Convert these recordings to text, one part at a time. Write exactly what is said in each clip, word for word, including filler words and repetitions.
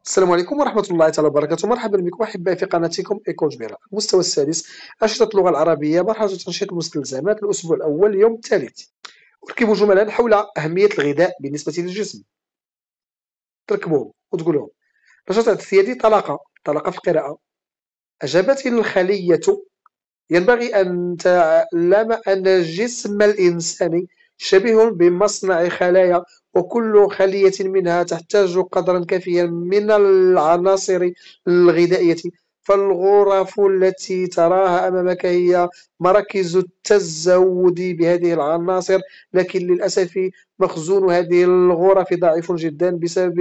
السلام عليكم ورحمة الله تعالى وبركاته. مرحبا بكم أحبائي في قناتكم إيكو جبيرة. المستوى السادس، أنشطة اللغة العربية، مرحلة تنشيط المستلزمات، الأسبوع الأول، اليوم الثالث. أركب جملا حول أهمية الغذاء بالنسبة للجسم. تركبوهم وتقولوهم. نشاط اعتيادي: طلاقة طلاقة في القراءة. أجابت الخلية: ينبغي أن تعلم أن جسم الإنسان شبيه بمصنع خلايا، وكل خلية منها تحتاج قدرا كافيا من العناصر الغذائية، فالغرف التي تراها أمامك هي مراكز التزود بهذه العناصر، لكن للأسف مخزون هذه الغرف ضعيف جدا بسبب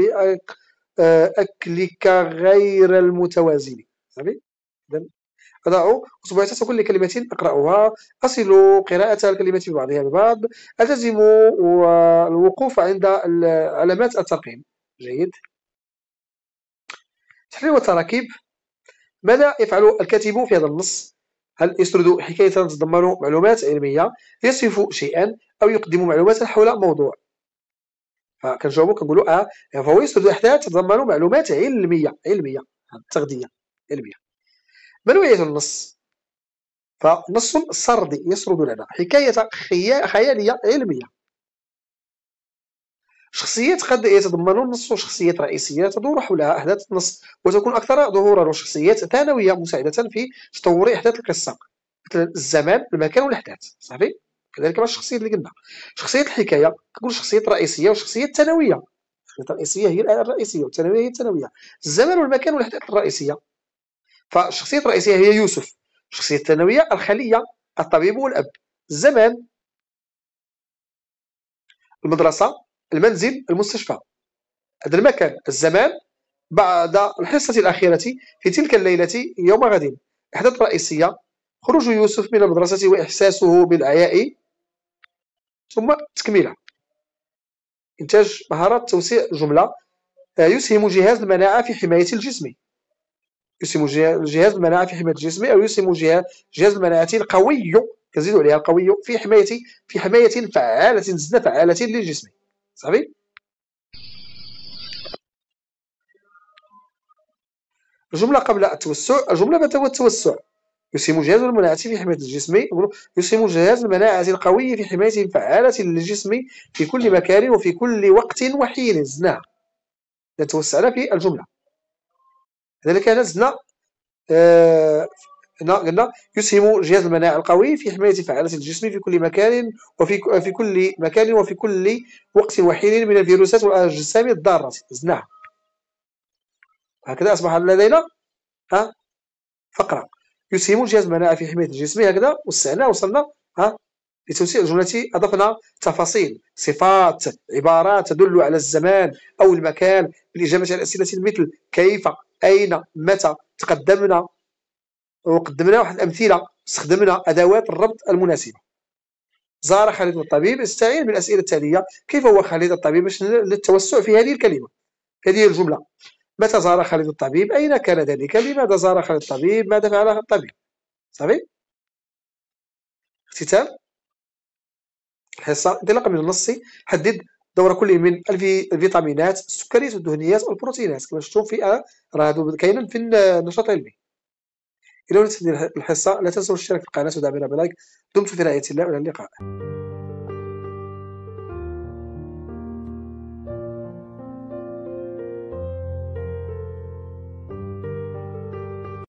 أكلك غير المتوازن. أضع أصبع تحت كل كلمة أقرأها، أصل قراءة الكلمات ببعضها البعض، ألتزم الوقوف عند علامات الترقيم. جيد. تحرير والتراكيب: ماذا يفعل الكاتب في هذا النص؟ هل يسرد حكاية تتضمن معلومات علمية، يصف شيئا، أو يقدم معلومات حول موضوع؟ فكنجاوبو كنقولو اه فهو يسرد أحداث تتضمن معلومات علمية علمية تغذية علمية. ما نوعية النص؟ فنص سردي يسرد لنا حكاية خيالية علمية. شخصيات قد يتضمن النص شخصيات رئيسية تدور حولها أحداث النص وتكون أكثر ظهورا، وشخصيات ثانوية مساعدة في تطور أحداث القصة، مثل الزمان، المكان، والأحداث. صافي. كذلك مع الشخصيات اللي قلنا. شخصية الحكاية كتكون شخصيات رئيسية وشخصيات ثانوية. الشخصية الرئيسية هي الرئيسية والثانوية هي الثانوية. الزمان والمكان والأحداث الرئيسية. فالشخصية الرئيسية هي يوسف، الشخصية الثانوية الخلية، الطبيب والأب. الزمان المدرسة، المنزل، المستشفى. هذا المكان الزمان بعد الحصة الأخيرة في تلك الليلة يوم غد. أحداث رئيسية: خروج يوسف من المدرسة وإحساسه بالعياء، ثم تكملة. إنتاج مهارات توسيع جملة: يسهم جهاز المناعة في حماية الجسم. يسهم جهاز المناعة في حماية الجسم، أو يسهم جهاز المناعة القوي، كنزيدو عليها القوي، في حماية في حماية فعالة، زدنا فعالة للجسم. صافي. الجملة قبل التوسع: الجملة بعد التوسع: يسهم جهاز المناعة في حماية الجسم، يسهم جهاز المناعة القوي في حماية فعالة للجسم في كل مكان وفي كل وقت وحين. زدناها، توسعنا في الجملة. لذلك هنا زدنا آه قلنا يسهم جهاز المناعة القوي في حماية فعالة الجسم في كل مكان وفي في كل مكان وفي كل وقت وحين من الفيروسات والأجسام الضارة. زدناها. هكذا أصبح لدينا ها فقرة: يسهم جهاز المناعة في حماية الجسم. هكذا وسعنا، وصلنا ها لتوسيع الجملة. أضفنا تفاصيل، صفات، عبارات تدل على الزمان أو المكان بالإجابة على أسئلة مثل كيف، أين، متى. تقدمنا وقدمنا واحد الأمثلة، استخدمنا أدوات الربط المناسبة. زار خالد الطبيب. استعين بالأسئلة التالية: كيف هو خالد الطبيب، باش للتوسع في هذه الكلمة، هذه الجملة. متى زار خالد الطبيب؟ أين كان ذلك؟ لماذا زار خالد الطبيب؟ ماذا فعل الطبيب؟ صافي. اختتام الحصة. انطلاقا من النص: حدد دور كل من الفيتامينات، السكريات، والدهنيات، والبروتينات. كما شفتم في راه هادو كاينين في النشاط العلمي. إلى أن تنتهي الحصة لا تنسوا الاشتراك في القناة ودعمنا بلايك. دمتم في رعاية الله، وإلى اللقاء.